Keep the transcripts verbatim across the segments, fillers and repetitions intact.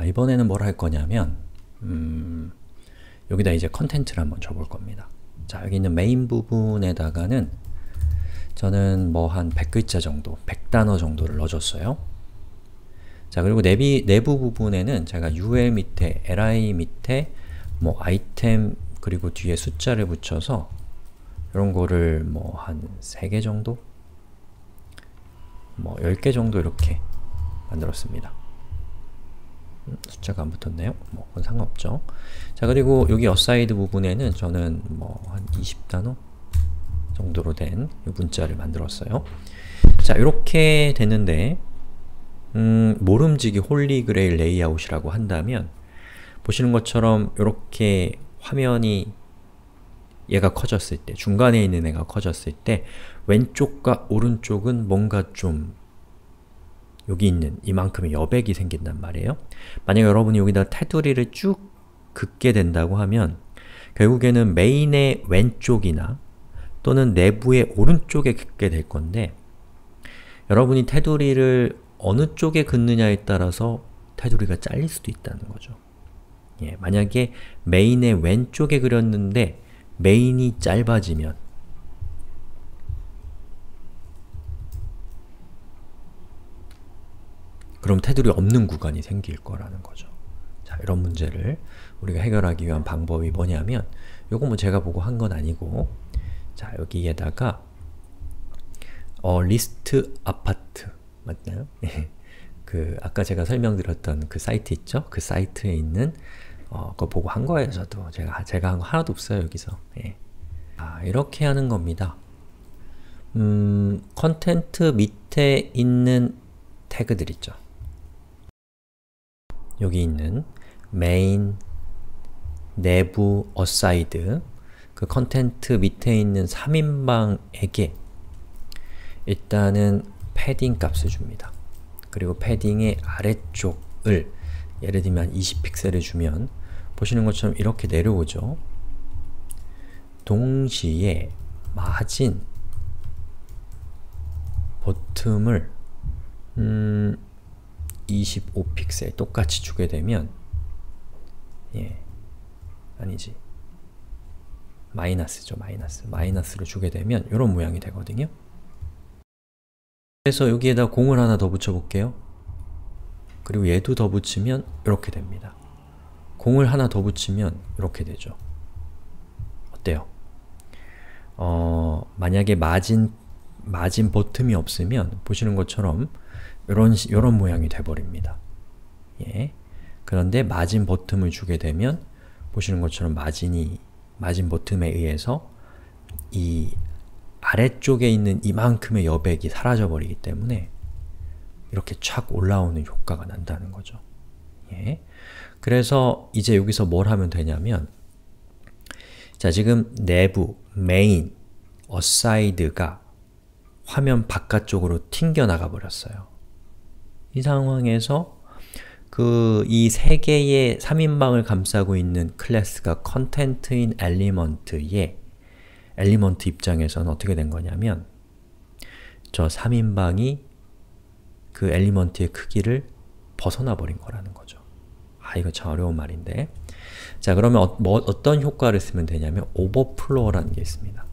이번에는 뭘 할 거냐면 음, 여기다 이제 컨텐츠를 한번 줘볼 겁니다. 자, 여기 있는 메인 부분에다가는 저는 뭐 한 백 글자 정도, 백 단어 정도를 넣어줬어요. 자, 그리고 내비, 내부 부분에는 제가 유엘 밑에, 엘.아이 밑에 뭐 아이템 그리고 뒤에 숫자를 붙여서 이런 거를 뭐 한 세 개 정도? 뭐 열 개 정도 이렇게 만들었습니다. 음, 숫자가 안 붙었네요? 뭐 그건 상관없죠. 자, 그리고 여기 어사이드 부분에는 저는 뭐 한 이십 단어 정도로 된 이 문자를 만들었어요. 자, 이렇게 됐는데 음, 모름지기 홀리 그레일 레이아웃이라고 한다면 보시는 것처럼 이렇게 화면이 얘가 커졌을 때, 중간에 있는 애가 커졌을 때 왼쪽과 오른쪽은 뭔가 좀 여기 있는 이만큼의 여백이 생긴단 말이에요. 만약 여러분이 여기다 테두리를 쭉 긋게 된다고 하면 결국에는 메인의 왼쪽이나 또는 내부의 오른쪽에 긋게 될 건데 여러분이 테두리를 어느 쪽에 긋느냐에 따라서 테두리가 잘릴 수도 있다는 거죠. 예, 만약에 메인의 왼쪽에 그렸는데 메인이 짧아지면 그럼 테두리 없는 구간이 생길 거라는 거죠. 자, 이런 문제를 우리가 해결하기 위한 방법이 뭐냐면 요거 뭐 제가 보고 한 건 아니고 자, 여기에다가 어, 리스트 아파트 맞나요? 그 아까 제가 설명드렸던 그 사이트 있죠? 그 사이트에 있는 어, 그거 보고 한 거예요, 저도. 제가, 제가 한 거 하나도 없어요, 여기서. 예. 아, 이렇게 하는 겁니다. 음, 컨텐트 밑에 있는 태그들 있죠. 여기 있는 메인, 내부, 어사이드 그 컨텐트 밑에 있는 삼 인방에게 일단은 패딩 값을 줍니다. 그리고 패딩의 아래쪽을 예를 들면 이십 픽셀을 주면 보시는 것처럼 이렇게 내려오죠. 동시에 마진 버튼을 음, 이십오 픽셀 똑같이 주게 되면 예, 아니지 마이너스죠. 마이너스. 마이너스를 주게 되면 이런 모양이 되거든요. 그래서 여기에다 공을 하나 더 붙여볼게요. 그리고 얘도 더 붙이면 이렇게 됩니다. 공을 하나 더 붙이면 이렇게 되죠. 어때요? 어, 만약에 마진, 마진 버튼이 없으면 보시는 것처럼 이런, 이런 모양이 돼버립니다. 예. 그런데 마진 버튼을 주게 되면 보시는 것처럼 마진이, 마진 버튼에 의해서 이 아래쪽에 있는 이만큼의 여백이 사라져 버리기 때문에 이렇게 촥 올라오는 효과가 난다는 거죠. 예. 그래서 이제 여기서 뭘 하면 되냐면 자, 지금 내부, 메인, 어사이드가 화면 바깥쪽으로 튕겨나가 버렸어요. 이 상황에서 그 이 세 개의 삼 인방을 감싸고 있는 클래스가 컨텐트인 엘리먼트의 엘리먼트 입장에서는 어떻게 된 거냐면 저 삼 인방이 그 엘리먼트의 크기를 벗어나 버린 거라는 거죠. 아, 이거 참 어려운 말인데. 자, 그러면 어, 뭐, 어떤 효과를 쓰면 되냐면 오버플로어라는 게 있습니다.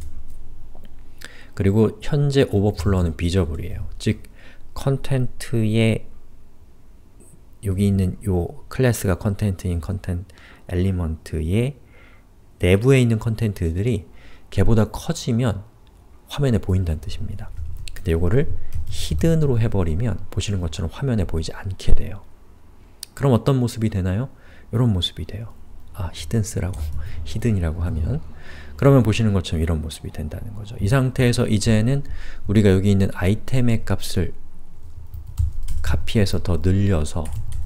그리고 현재 오버플로어는 비저블이에요. 즉, 컨텐트의 여기 있는 요 클래스가 컨텐트인 컨텐트 엘리먼트의 내부에 있는 컨텐트들이 걔보다 커지면 화면에 보인다는 뜻입니다. 근데 요거를 히든으로 해버리면 보시는 것처럼 화면에 보이지 않게 돼요. 그럼 어떤 모습이 되나요? 이런 모습이 돼요. 아, 히든 쓰라고, 히든이라고 하면 그러면 보시는 것처럼 이런 모습이 된다는 거죠. 이 상태에서 이제는 우리가 여기 있는 아이템의 값을 카피해서 더 늘려서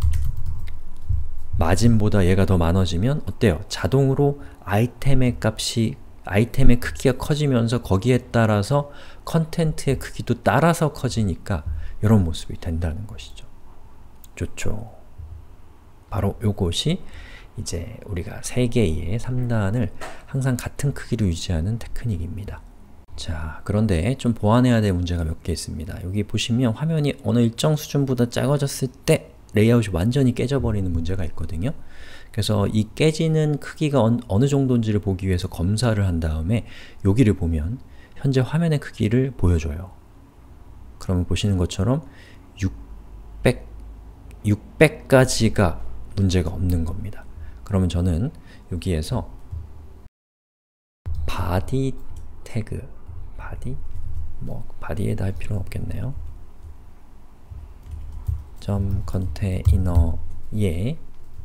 마진보다 얘가 더 많아지면 어때요? 자동으로 아이템의 값이 아이템의 크기가 커지면서 거기에 따라서 컨텐트의 크기도 따라서 커지니까 이런 모습이 된다는 것이죠. 좋죠. 바로 요것이 이제 우리가 세 개의 삼 단을 항상 같은 크기로 유지하는 테크닉입니다. 자, 그런데 좀 보완해야 될 문제가 몇 개 있습니다. 여기 보시면 화면이 어느 일정 수준보다 작아졌을 때 레이아웃이 완전히 깨져버리는 문제가 있거든요. 그래서 이 깨지는 크기가 어느, 어느 정도인지를 보기 위해서 검사를 한 다음에 여기를 보면 현재 화면의 크기를 보여줘요. 그러면 보시는 것처럼 육백, 육백까지가 문제가 없는 겁니다. 그러면 저는 여기에서 body 태그, body? 뭐 body에다 할 필요는 없겠네요. 점 컨테이너에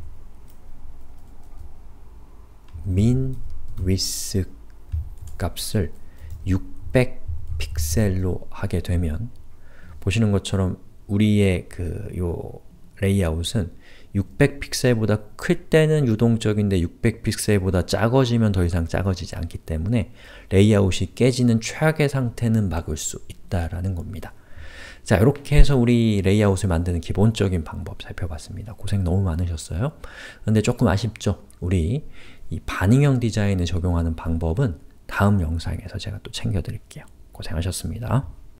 min width 값을 육백 픽셀로 하게 되면 보시는 것처럼 우리의 그 요 레이아웃은 육백 픽셀보다 클 때는 유동적인데 육백 픽셀보다 작아지면 더 이상 작아지지 않기 때문에 레이아웃이 깨지는 최악의 상태는 막을 수 있다라는 겁니다. 자, 이렇게 해서 우리 레이아웃을 만드는 기본적인 방법 살펴봤습니다. 고생 너무 많으셨어요. 근데 조금 아쉽죠? 우리 이 반응형 디자인을 적용하는 방법은 다음 영상에서 제가 또 챙겨드릴게요. 고생하셨습니다.